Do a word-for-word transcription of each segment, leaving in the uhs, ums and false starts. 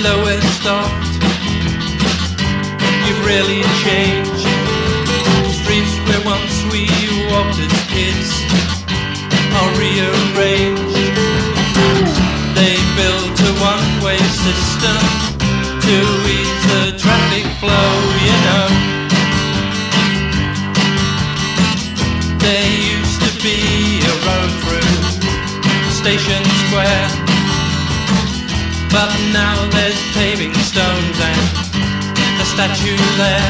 lowest oft. You've really changed. Streets where once we walked as kids are rearranged. They built a one-way system to ease the traffic flow, you know. There used to be a road through Station Square, but now there's paving stones and a statue there,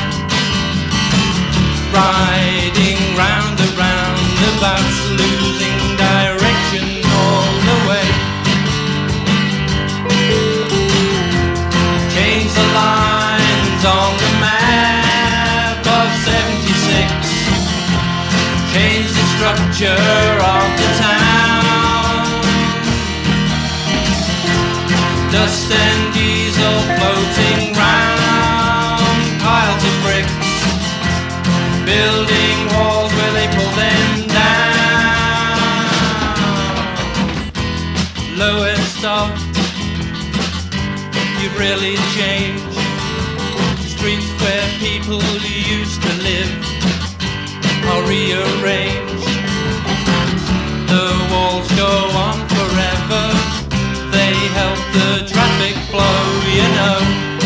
riding round the roundabouts, losing direction all the way. Change the lines on the map of seventy-six, change the structure of the town. Dust and diesel floating round piles of bricks, building walls where they pull them down. Lowest oft, you've really changed. Streets where people used to live are rearranged. The walls go on forever, they help the traffic flow, you know.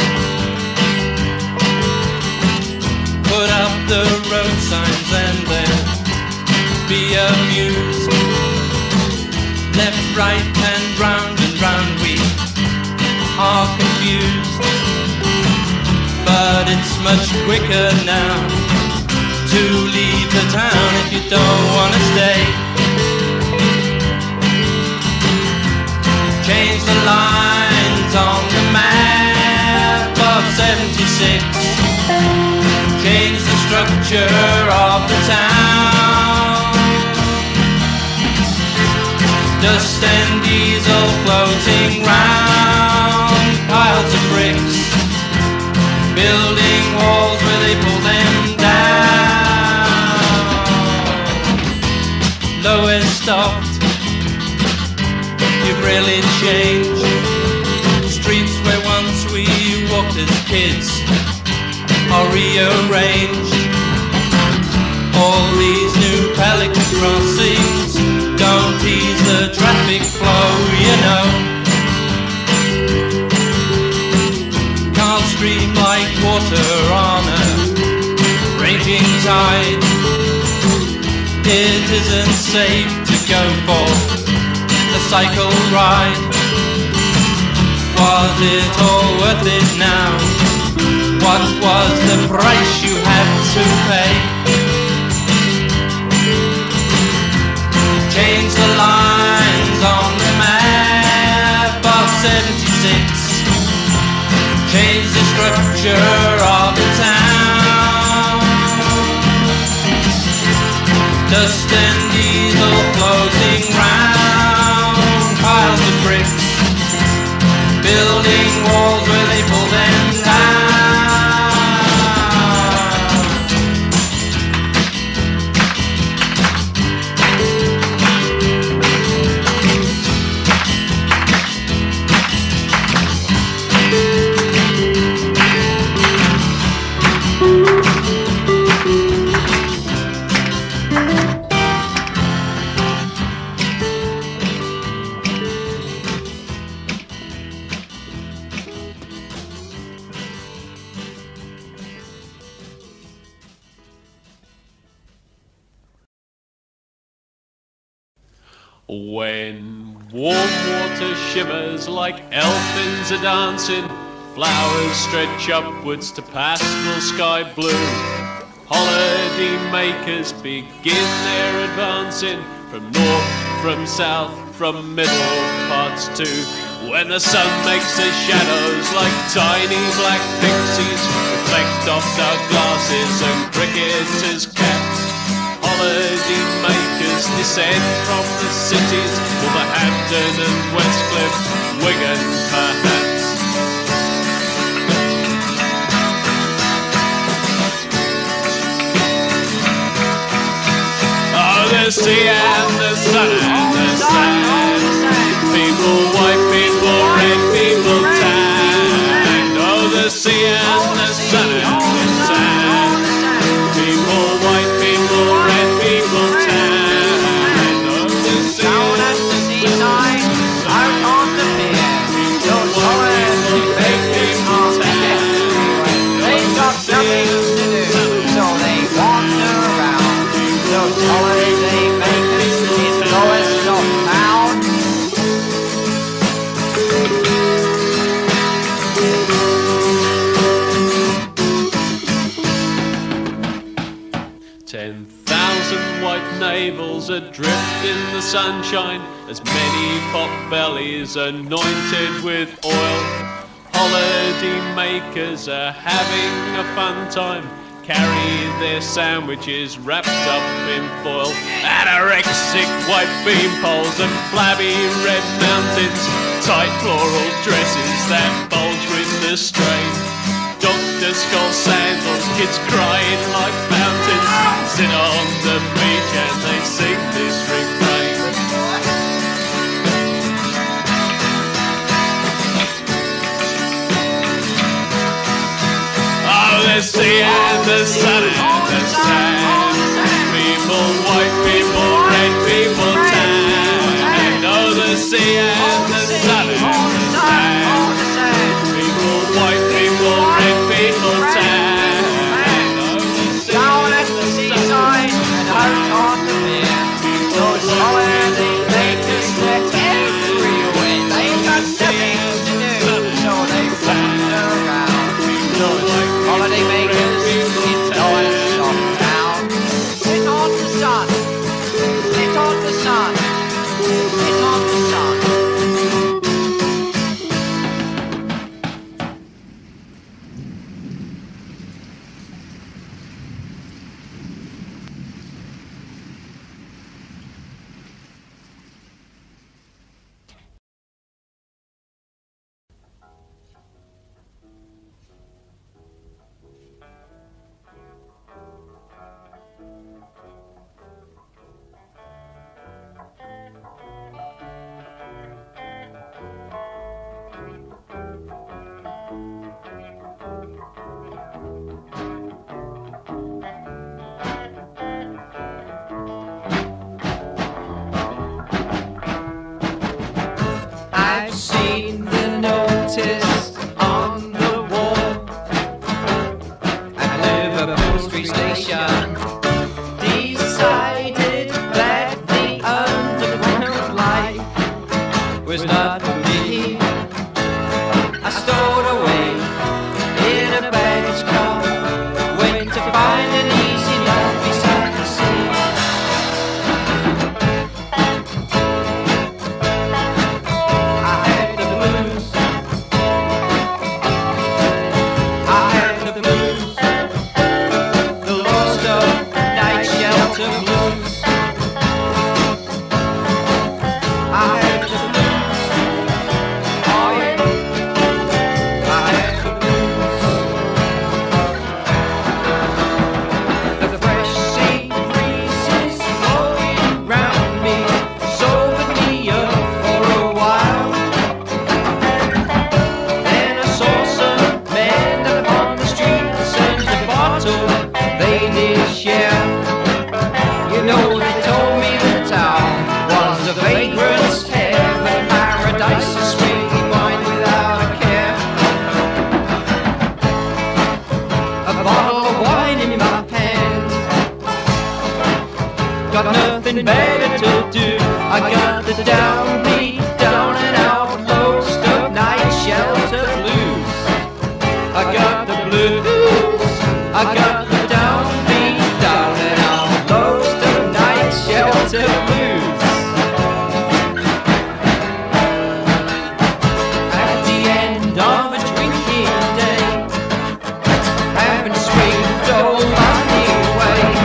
Put up the road signs and they'll be amused. Left, right and round and round we are confused. But it's much quicker now to leave the town if you don't want to stay. Change the lines on the map of seventy-six, change the structure of the town. Dust and diesel floating round piles of bricks, building walls where they pull them down. Lowest oft, you've really changed. Streets where once we walked as kids are rearranged. All these new pelican crossings don't ease the traffic flow, you know. Can't stream like water on a raging tide. It isn't safe to go for a cycle ride. Was it all worth it now? What was the price you had to pay? Change the lines on the map of seventy-six, change the structure of the town. Dust and diesel floating round piles of bricks, building walls where they pull them down. When warm water shimmers like elfins are dancing, flowers stretch upwards to pastel sky blue. Holiday makers begin their advancing, from north, from south, from middle parts too. When the sun makes the shadows like tiny black pixies reflect off dark glasses and cricketers' caps, holiday makers descend from the cities, Wolverhampton and Westcliff, Wigan perhaps. Oh, the sea and the sun and the sand, people white, people red, people tan. holiday makers is lowest of town. Ten thousand white navels adrift in the sunshine, as many pot bellies anointed with oil. Holiday makers are having a fun time, carry their sandwiches wrapped up in foil. Anorexic white beam poles and flabby red mountains, tight floral dresses that bulge with the strain. Doctor skull sandals, kids crying like fountains, sit on the beach and they sing this refrain. Oh, the sea and the sun and the sand, people, white people, red people, tan. Oh, the sea and the sun and the sand, people, white people, red people, tan. Down at the seaside and out on the pier, those holiday makers were everywhere. They got nothing to do, so they wander around. Those holiday makers in lowest of town. Sit on the sun, sit on the sun, sit on the sun. I've seen the notice on the wall at Liverpool Street Station. Decided that the underground life was not for me. I stowed away in a baggage car, went to find an easy life beside the sea. Got nothing better to do. I got the downbeat, down and out, low stuff, night shelter blues. I got the blues. I got the downbeat, down and out, low stuff, night shelter blues. At the end of a drinking day, having swinged all my way.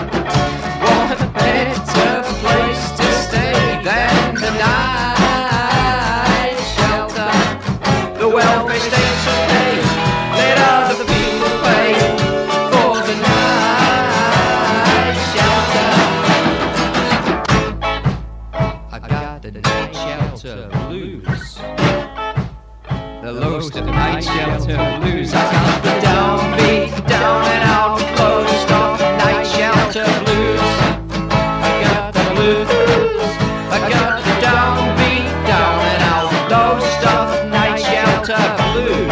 The lowest of night shelter blues. I got the downbeat, down and out, lowest of night shelter blues. I got the blues. I got the downbeat, down and out, lowest of night shelter blues.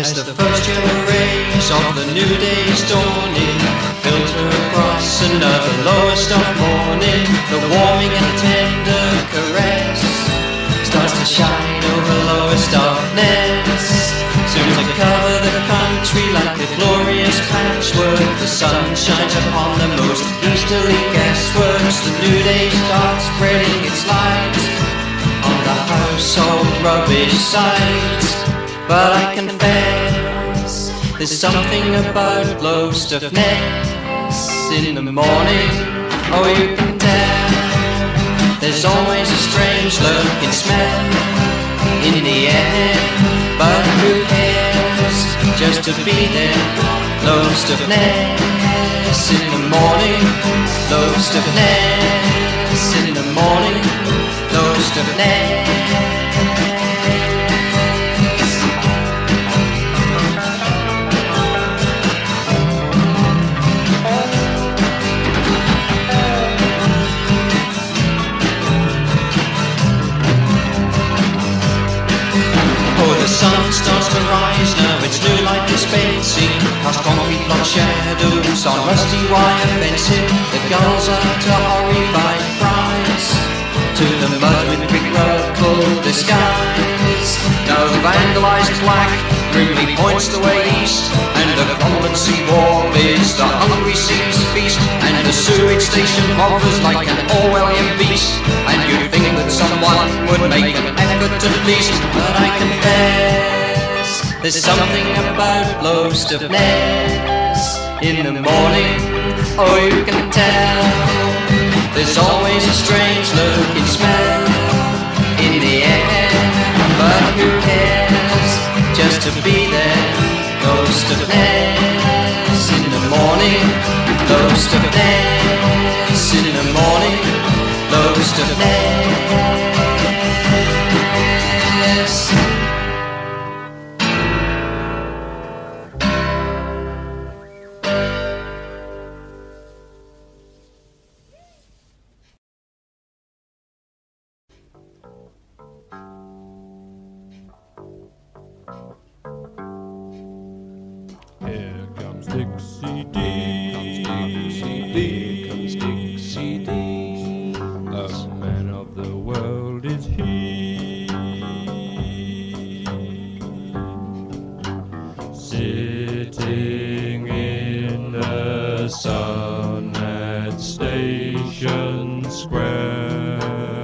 As the first yellow rays of the new day's dawning filter across another lowest of morning, the warming and tender caress starts to shine over lowest darkness, soon to cover the country like a glorious patchwork. The sun shines upon the most easterly guessworks. The new day starts spreading its light on the household rubbish sites. But I confess, there's something about low stuffness in the morning. Oh, you can tell, there's always a strange looking smell in the air. But who cares, just to be there. Low stuffness in the morning. Low stuffness in the morning. Low stuffness. The sun starts to rise now, its new light dispensing past concrete block shadows on rusty wire fencing. The gulls utter horrified cries to the mud with brick road disguise. Now the vandalized black grimly points the way east, and the crumbling sea wall is the hungry sea's feast, and the sewage station hovers like an Orwellian beast. And you'd think that someone would make an effort at least. But I confess, there's something about low stuffness in the morning. Oh, you can tell, there's always a strange looking smell in the air. But who cares, just to be there. Low stuffness in the morning. Low stuffness in the morning. Low stuffness. Here comes Dixie D. Here comes Dixie D. A man of the world is he. Sitting in the sun at Station Square.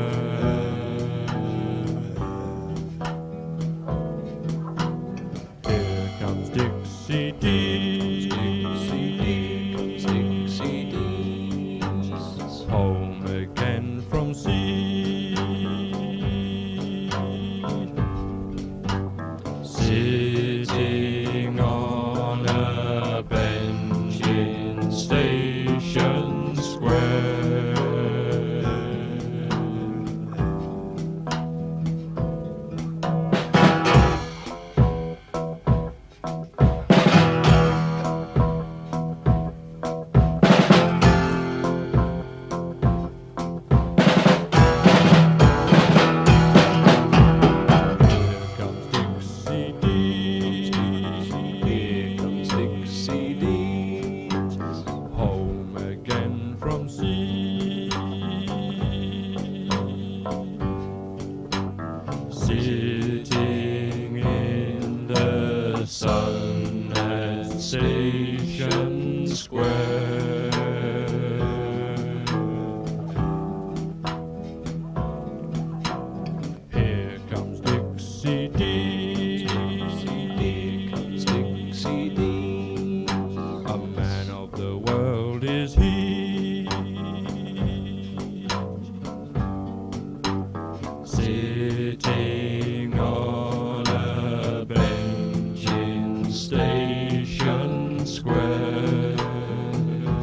Here comes Dixie D. Dixie D. Dixie D. Home again from sea. Sitting on a bench in Station Square. Sitting in the sun at Station Square. Here comes Dixie D. Here comes Dixie D. A man of the world is he. Sitting on a bench in Station Square.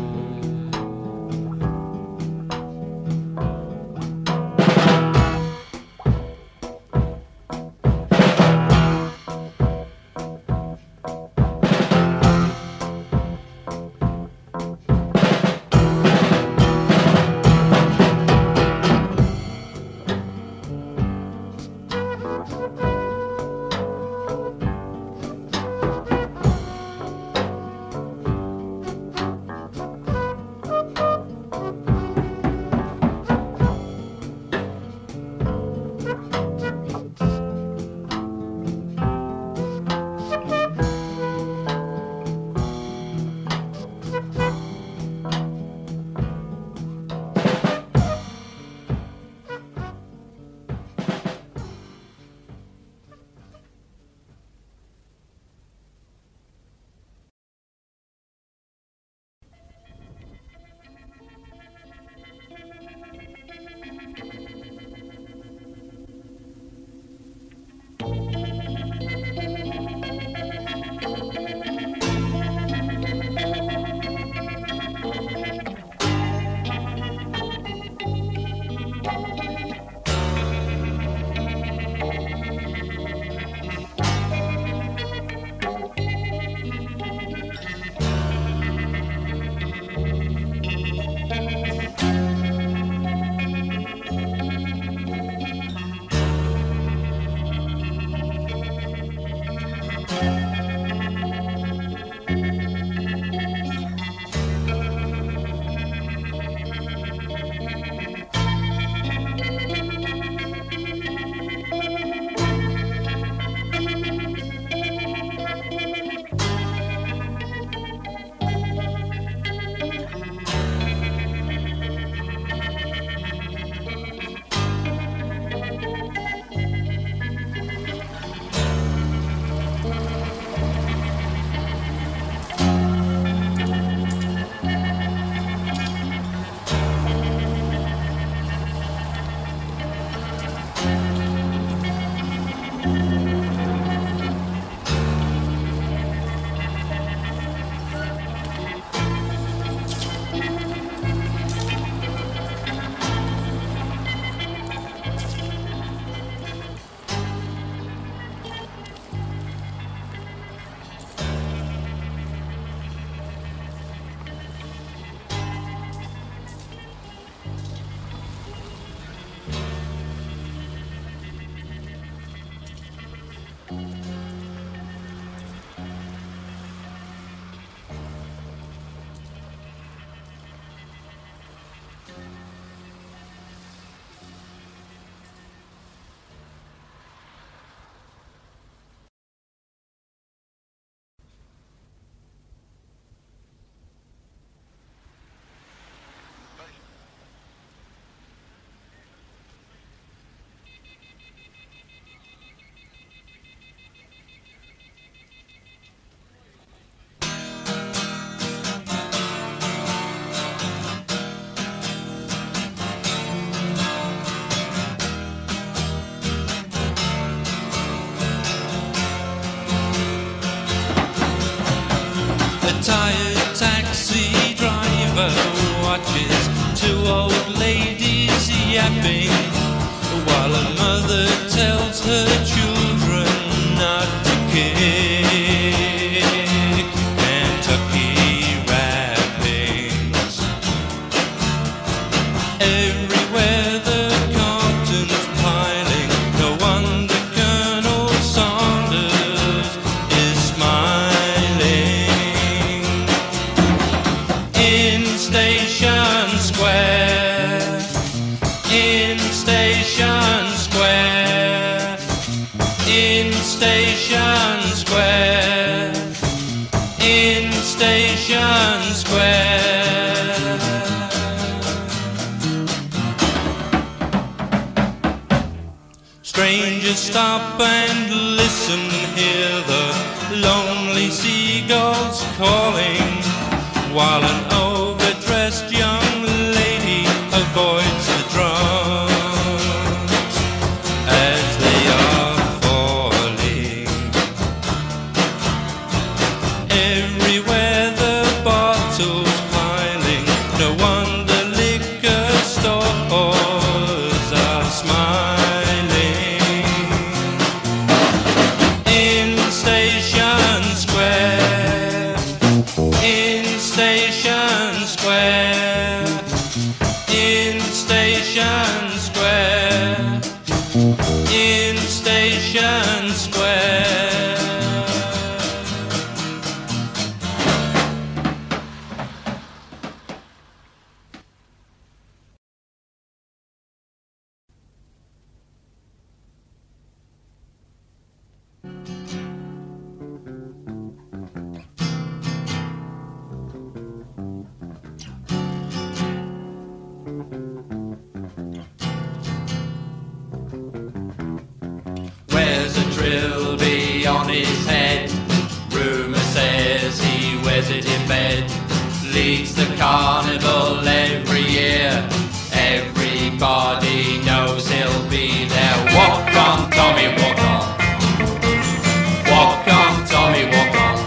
taxi driver watches two old ladies yapping, while a mother tells her children not to kick Kentucky wrappings. Everywhere the cotton's piling, no wonder Colonel Saunders is smiling. In Station Square, in Station Square, in Station Square, in Station Square. Strangers stop and listen, hear the lonely seagulls calling, while an overdressed young lady avoids the drums as they are falling. Everywhere the bottles piling, no wonder liquor stores are smiling. In Station Square, in Station Square, in Station Square, in Station Square. Wears a trilby on his head, rumour says he wears it in bed. Leads the carnival every year, everybody knows he'll be there. Walk on, Tommy, walk on. Walk on, Tommy, walk on.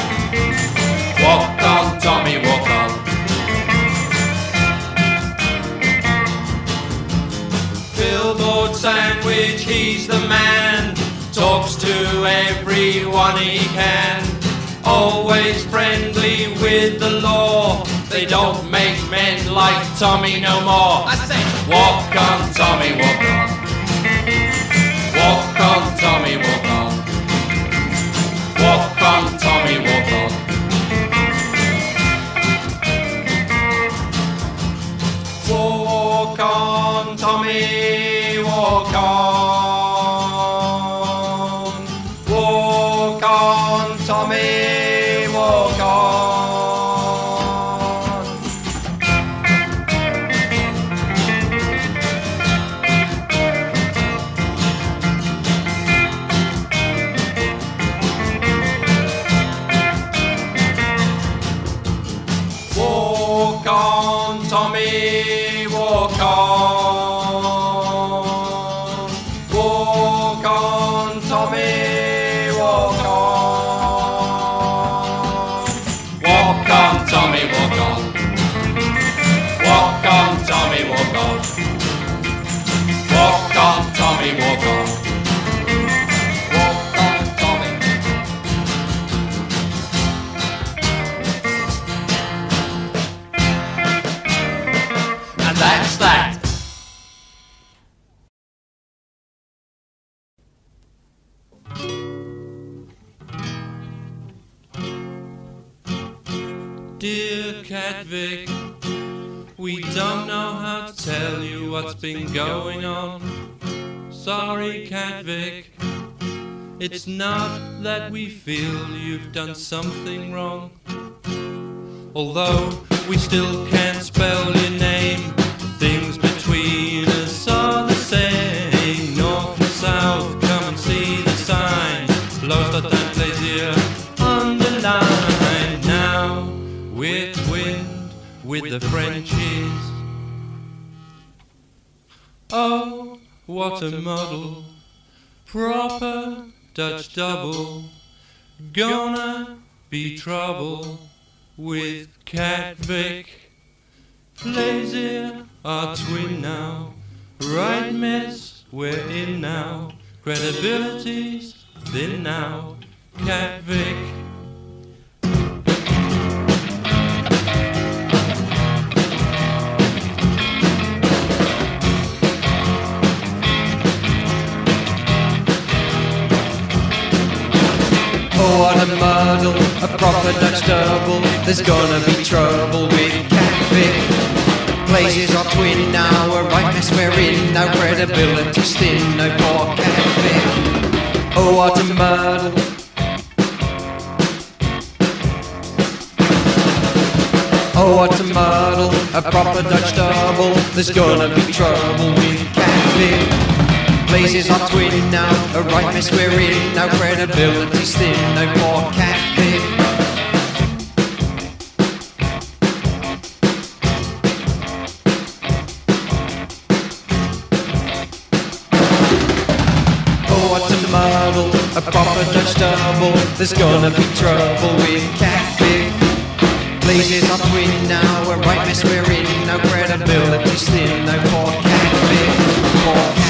Walk on, Tommy, walk on. Billboard sandwich, he's the man. Talks to everyone he can. Always friendly with the law. They don't make men like Tommy no more. I say, walk on, Tommy, walk on. Walk on, Tommy, walk on. Walk on, Tommy, walk on. Walk on, Tommy, walk on. Walk on, Tommy, walk on. Walk on, Tommy, walk on. Walk on, Tommy, walk on. Walk on, Tommy, walk on. Walk on, Tommy, walk on. Walk on, Tommy, walk on. Walk on, Tommy. And that's that. Dear Cadvic, we don't know how to tell you what's been going on. Sorry, Cadvic, it's not that we feel you've done something wrong. Although we still can't spell your name, things between us are the same. North and south, come and see the sign. Los Totan Plaisir on the line. Now we're twinned with the Frenchies. Oh, what a model, proper Dutch double. Gonna be trouble with Cat Vic. Plays here our twin now. Right mess, we're in now. Credibility's thin now. Cat Vic. Oh, what a muddle, a proper Dutch double. There's gonna be trouble with Cat Vic. Places are twin now, a right mess we're in. No credibility's thin, no poor Cat Vic. Oh, what a muddle. Oh, what a muddle, a proper Dutch double. There's gonna be trouble with Cat Vic. Places are twin now, a right mess we're in. No credibility's thin, no more Cat Vic. Oh, what a muddle, a proper Dutch double. There's gonna be trouble with Cat Vic. Places are twin now, a right mess we're in. No credibility's thin, no more Cat Vic. More Cat Vic.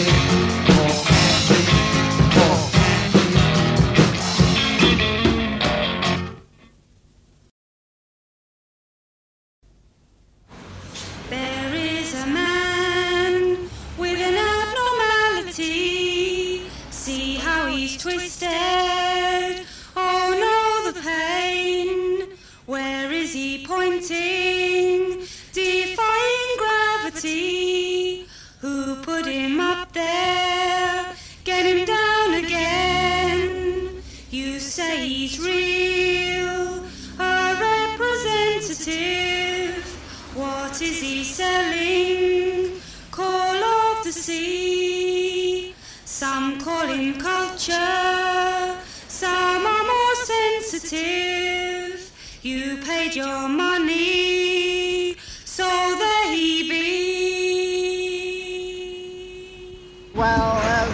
There is a man with an abnormality. See how he's twisted. Oh no, the pain. Where is he pointing? Defying gravity. Who put him up there? Get him down again. You say he's real, a representative. What is he selling? Call of the sea. Some call him culture, some are more sensitive. You paid your money, so there he be. Well, uh,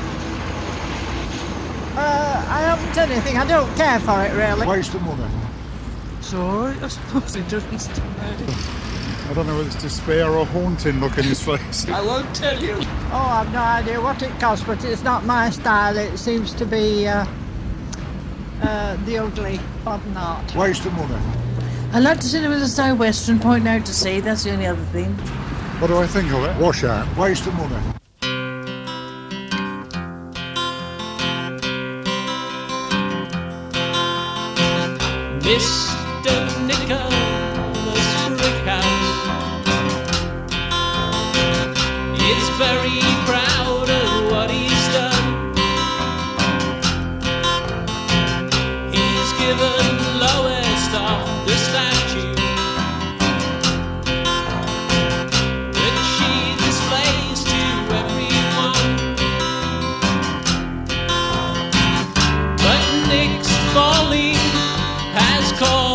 uh, I haven't done anything. I don't care for it, really. Waste of money. Sorry, I suppose it doesn't stand. I don't know whether it's despair or haunting look in his face. I won't tell you. Oh, I've no idea what it costs, but it's not my style. It seems to be uh, uh, the ugly modern art. Waste of money. I like to see there was a southwestern pointing out to sea. That's the only other thing. What do I think of it? Wash out. Waste of money. Mister Nicholas Brickhouse is very proud of what he's done. He's given Lois off the statue that she displays to everyone. But Nick's folly has caused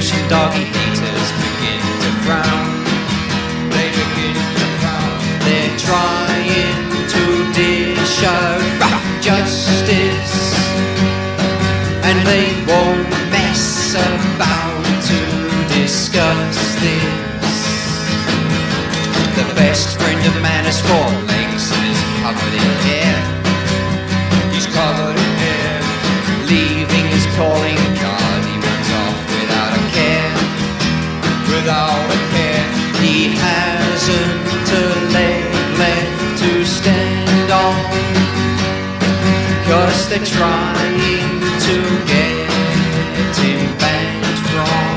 pollution, doggy haters begin to frown. They begin to frown. They're trying to dish out rough justice, and they won't mess about to discuss this. The best friend of man has four legs and is covered in hair. He's covered in hair. Leaving his calling card, he runs off without a care. Without a care. He hasn't a leg left to stand on, 'cause they're trying to get him banned from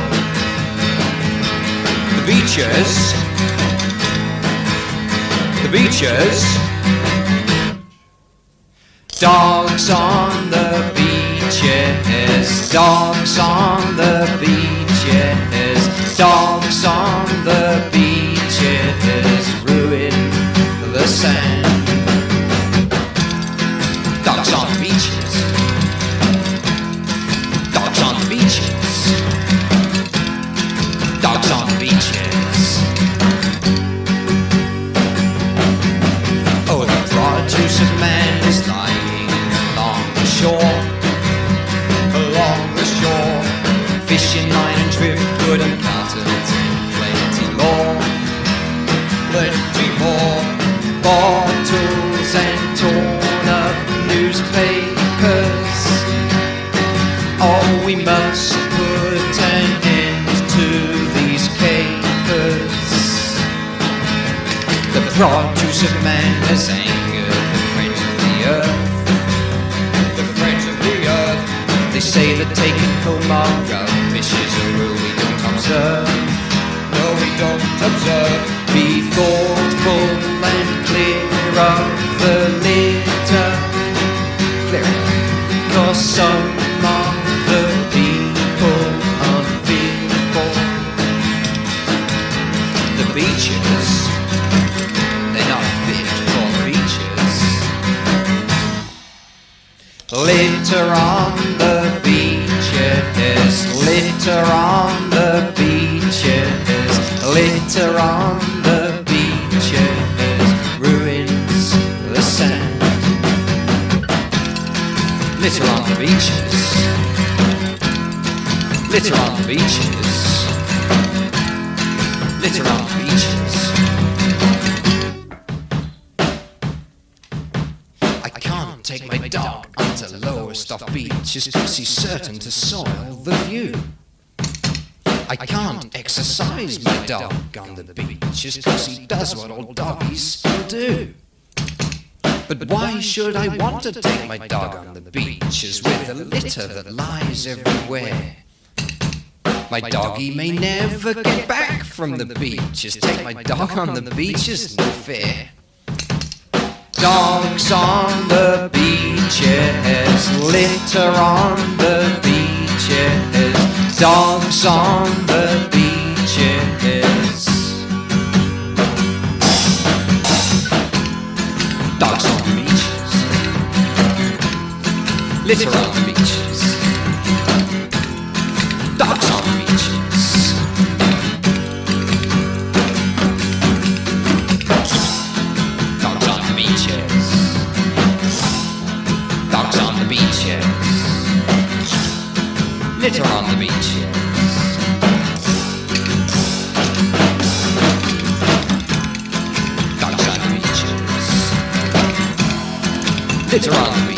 the beaches. The beaches. Dogs on the beaches. Dogs on the beaches. Dogs on the beaches ruin the sand. Dogs on the beaches. Dogs on the beaches. Dogs on the beaches. Oh, the produce of man is lying along the shore. Along the shore. Fishing line and driftwood and cartons and plenty more. Plenty more. Bottles and torn up newspapers. Oh, we must put an end to these capers. The produce of man has angered the friends of the earth. The friends of the earth. They say that taking home our rubbish is a rule we don't observe. No, we don't observe. Be thoughtful and clear of the litter. Clear up. 'Cause some of the people are fearful. The beaches, they're not fit for beaches. Litter on the beaches. Litter on the beaches. Litter on the beaches ruins the sand. Litter on the beaches. Litter on the beaches. Litter on the beaches. I can't take my dog onto lowest off beaches 'cause he's certain to soil the view. I can't exercise my dog on the beaches 'cause he does what old doggies still do. But why should I want to take my dog on the beaches with the litter that lies everywhere? My doggy may never get back from the beaches. Take my dog on the beaches, no fair. Dogs on the beaches. Litter on the beaches. Dogs on the beaches. Dogs on the beaches. Litter on the beaches. Dogs on the beaches. Dogs on the beaches. Dogs on the beaches. Litter on the beaches. Dogs on the beaches. Litter on the beaches.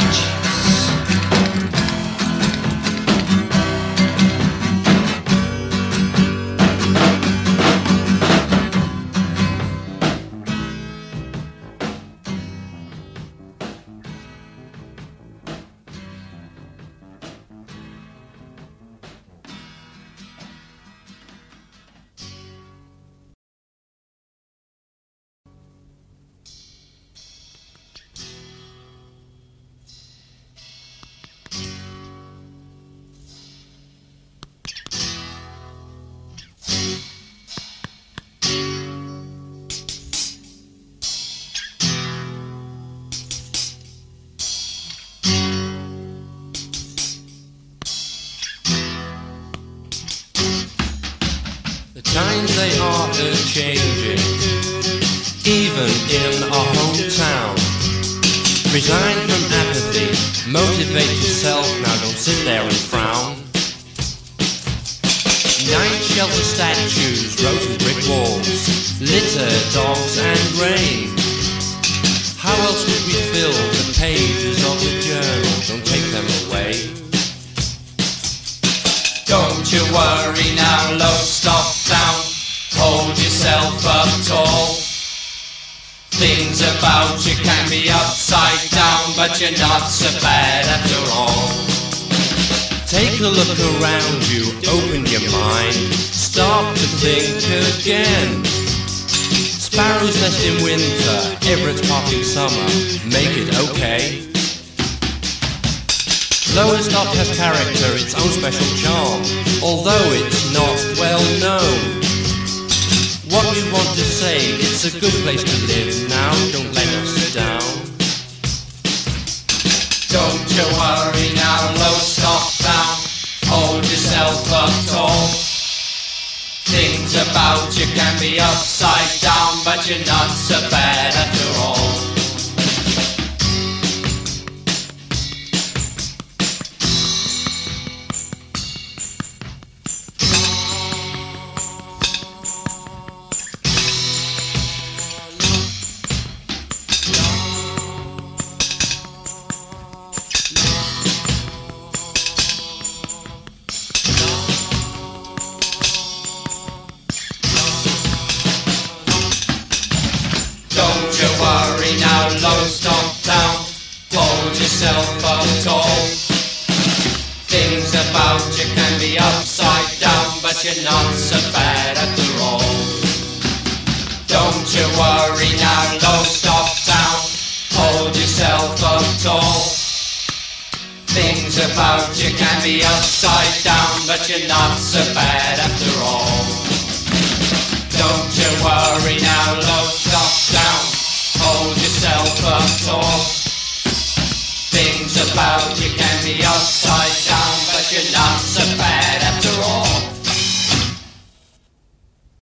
Times they are a-changing, even in our hometown. Resign from apathy, motivate yourself, now don't sit there and frown. Nine shelter statues, rows and brick walls, litter, dogs and rain. How else would we fill the pages of the journal? Don't take them away. Don't you worry now, low, stop down. Hold yourself up tall. Things about you can be upside down, but you're not so bad after all. Take a look around you, open your mind, start to think again. Sparrows nest in winter, Everett's park in summer, make it okay. Lowestoft has character, its own special charm, although it's not well known. What we want to say, it's a good place to live now, don't let us down. Don't you worry now, Lowestoft town, hold yourself up tall. Things about you can be upside down, but you're not so bad after all. Lowestoft town, hold yourself up tall. Things about you can be upside down, but you're not so bad after all. Don't you worry now, Lowestoft town, hold yourself up tall. Things about you can be upside down, but you're not so bad after all. Don't you worry now, Lowestoft town, hold yourself up tall. Things about you can be upside